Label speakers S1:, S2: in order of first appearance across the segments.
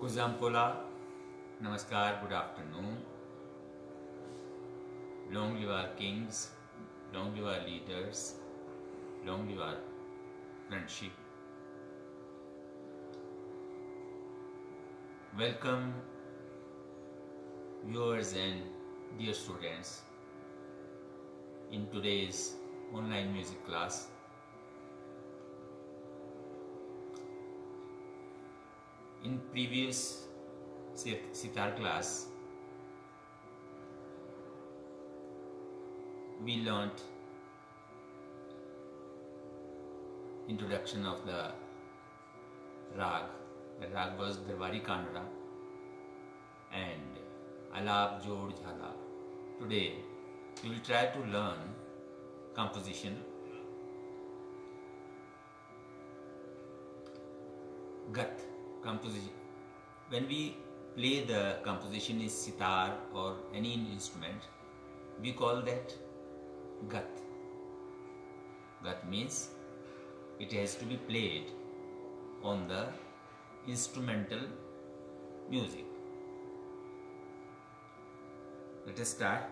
S1: Uzampola, Namaskar, good afternoon. Long live our kings, long live our leaders, long live our friendship. Welcome, viewers and dear students, in today's online music class. In previous sitar class, we learnt introduction of the rag. The rag was Darbari Kanada and Alap Jod Jhala. Today we will try to learn composition. Gat composition. When we play the composition is sitar or any instrument, we call that gat. Gat means it has to be played on the instrumental music. Let us start.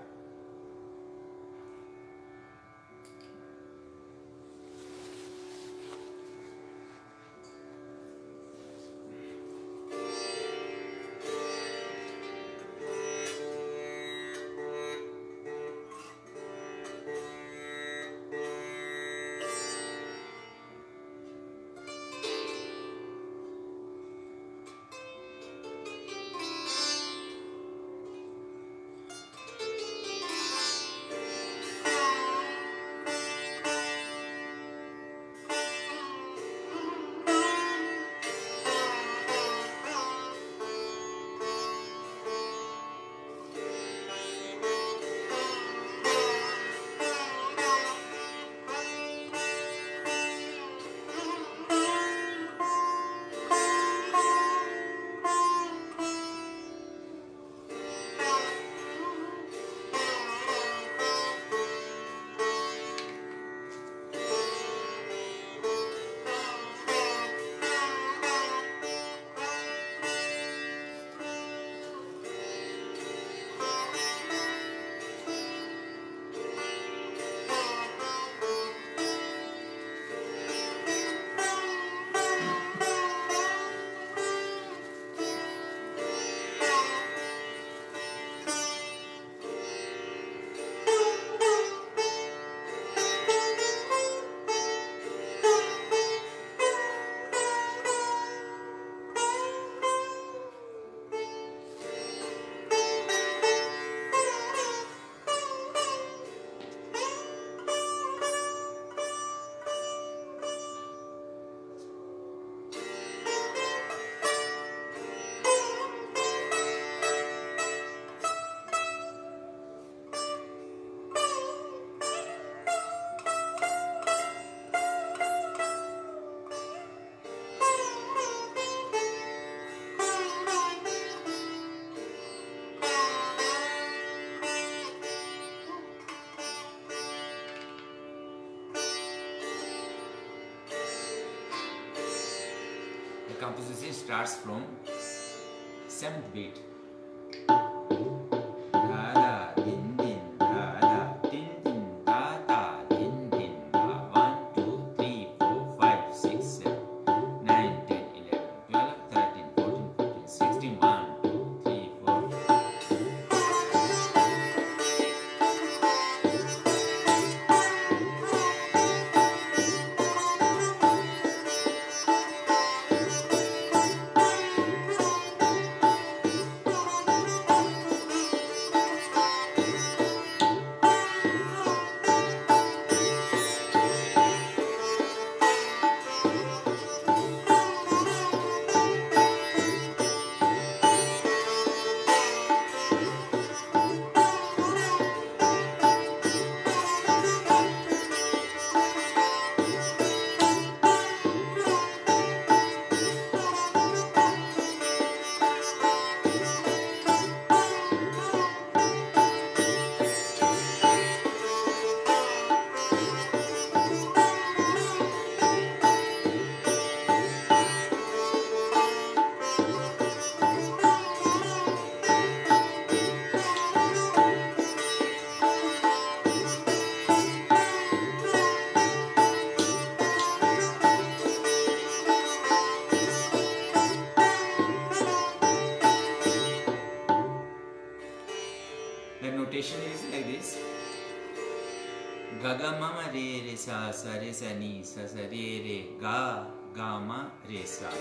S1: The composition starts from 7th beat. ga ma ma re re sa re sa ni sa re re ga ma re sa.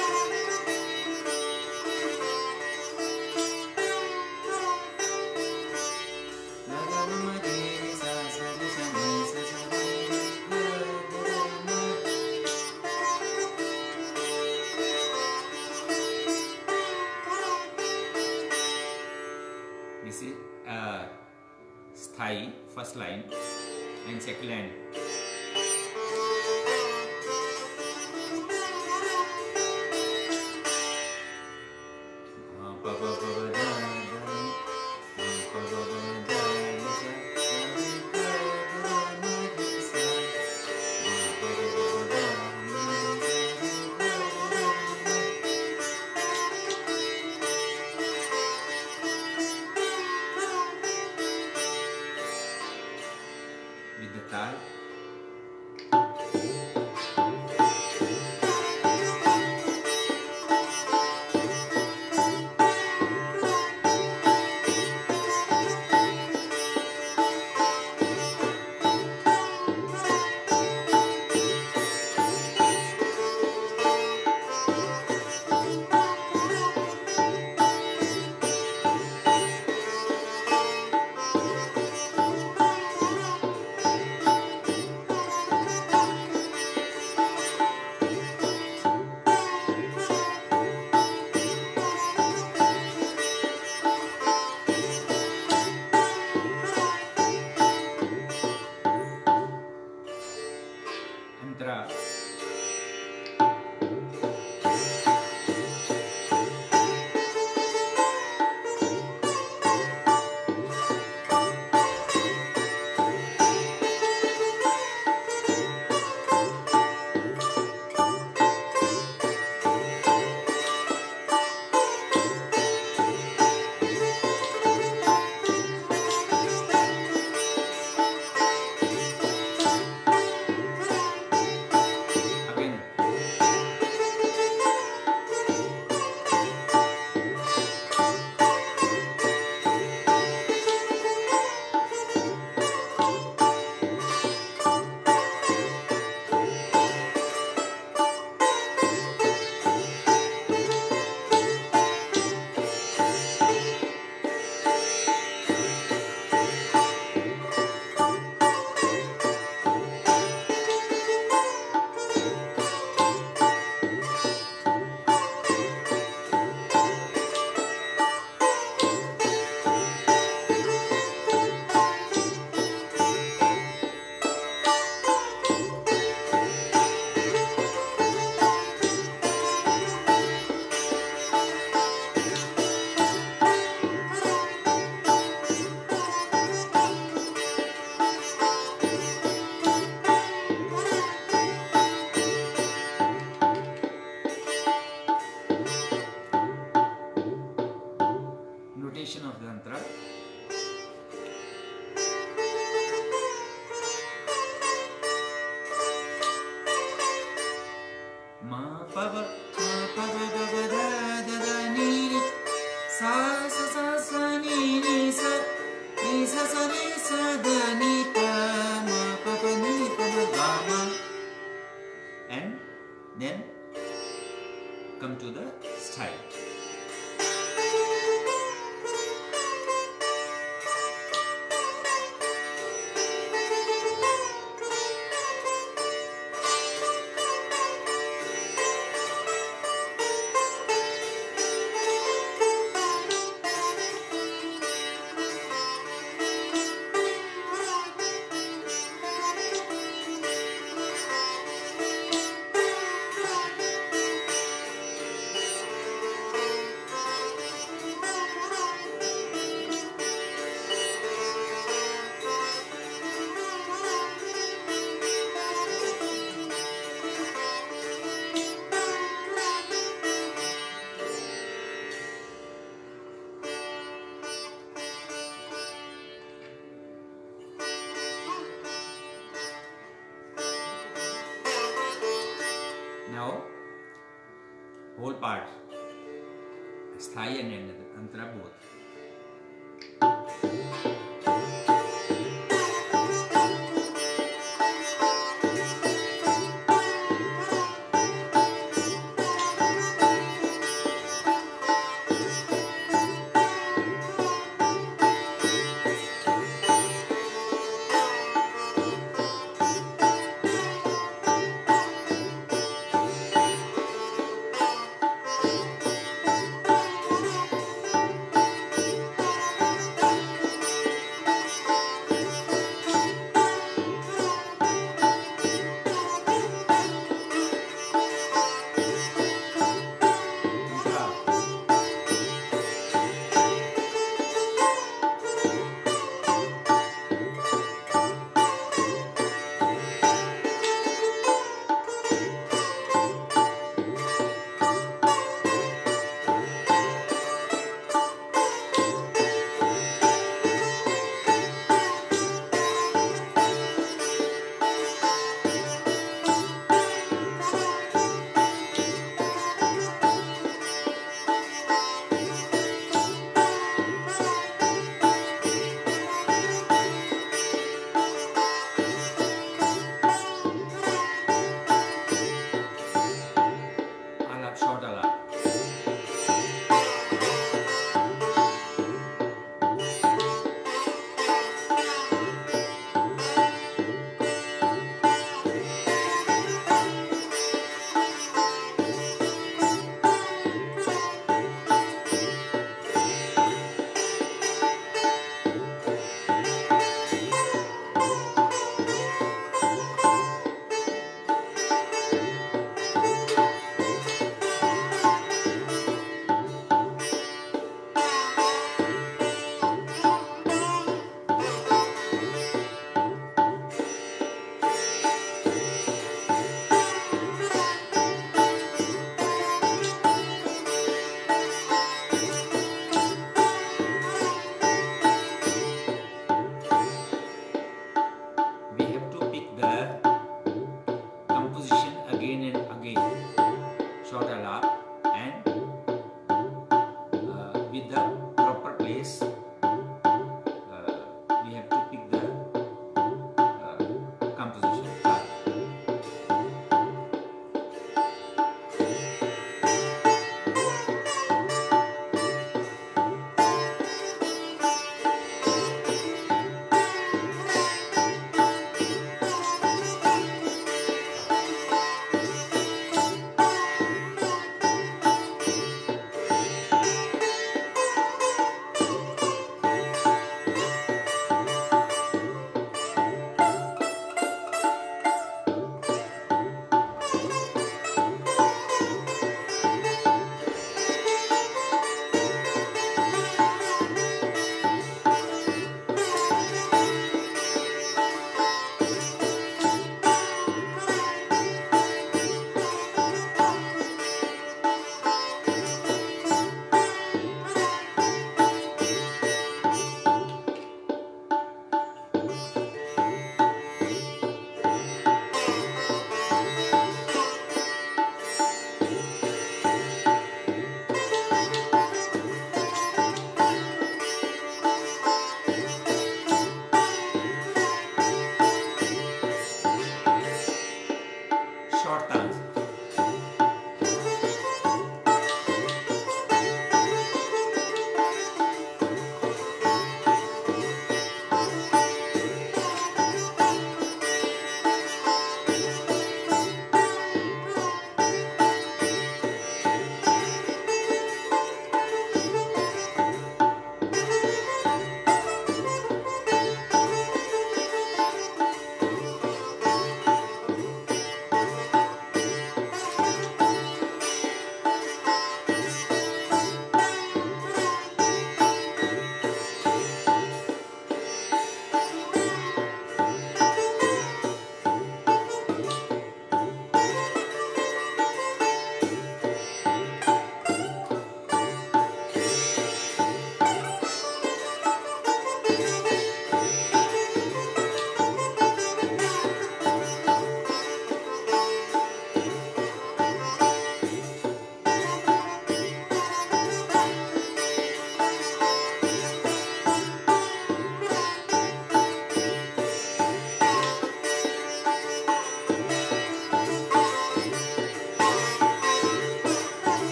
S1: This is sthai, first line, and second line. With the tal. Antra. Again. Notation of the antra. Ma pa ba da da ni ni sa ni ni sa ni sa da ni pa ma pa ni pa ga ma, and then come to the style. Now, whole part, sthai and antra both. short alap, and with the proper place we have to pick the composition.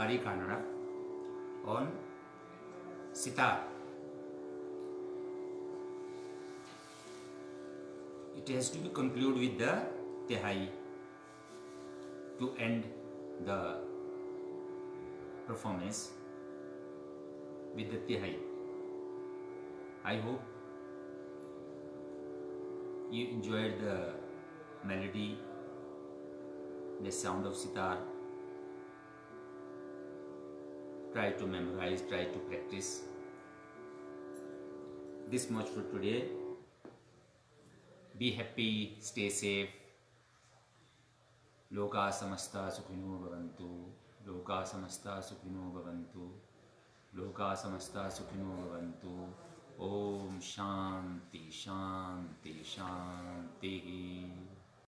S1: Darwari Kannada on sitar. It has to be concluded with the Tihai to end the performance with the Tihai. I hope you enjoyed the melody, the sound of sitar. Try to memorize, try to practice. This much for today. Be happy, stay safe. Loka samasta sukhino bhavantu. Loka samasta sukhino bhavantu. Loka samasta sukhino bhavantu. Om Shanti Shanti Shanti.